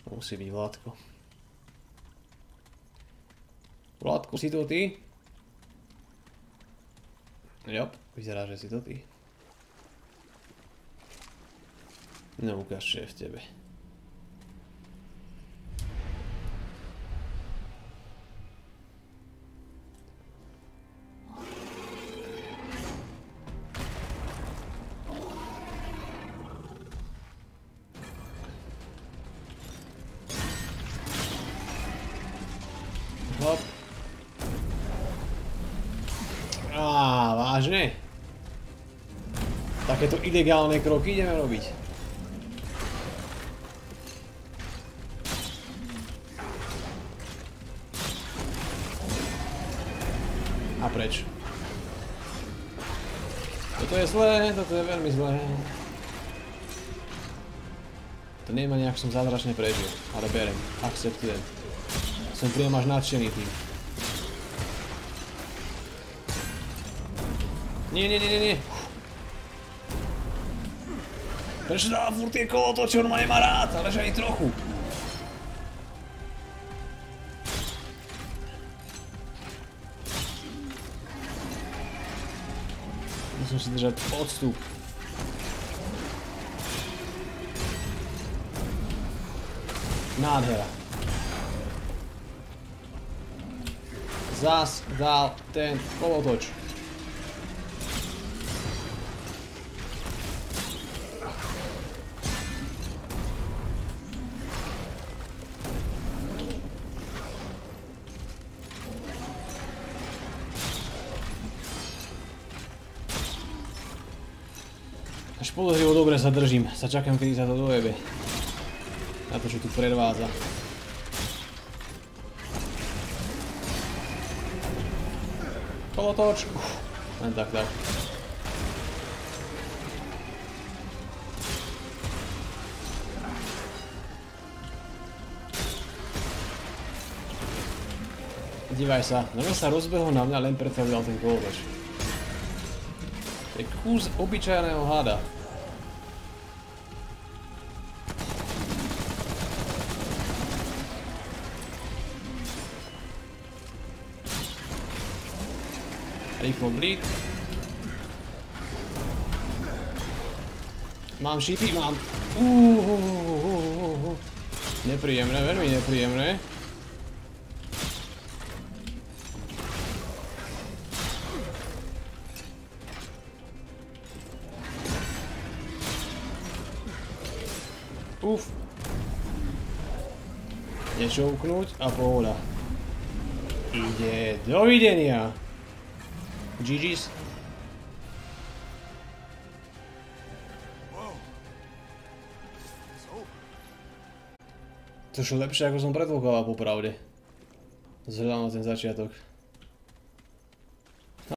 Musí byť Vládko. Vládko, si to ty? Jop, vyzerá, že si to ty. No ukáž, čo je v tebe. Hop. Vážne? Takéto ilegálne kroky ideme robiť. A preč? Toto je zlé, toto je veľmi zlé. To nemá nejak som zázračne prežil, ale berem, akceptujem. Som priam až nadšený tým. Nie. Prečo dáva furt tie kolotoče, on ma nemá rád, ale že ani trochu. Musím si držať odstup. Nádhera. Zas dal ten kolotoč. Až podozrivo dobre sa držím, sa čakám, kedy sa to dojebe. Na to, čo tu predvádza. Kolotoč. Len tak. Dívaj sa, len sa rozbehol na mňa, len preto dal ten kolotoč. To je kus obyčajného hada. Rýchlo blík. Mám šipy, mám. Nepríjemné, veľmi nepríjemné. Uf. Nešouknúť a pohoda. Ide, dovidenia. GG's. To šlo lepšie, ako som predpokladal, popravde. Vzhľadom na ten začiatok.